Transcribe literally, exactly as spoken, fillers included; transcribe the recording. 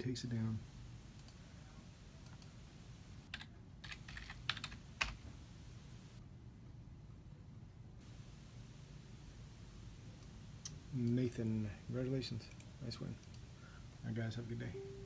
takes it down. Nathan, congratulations. Nice win. All right, guys, have a good day.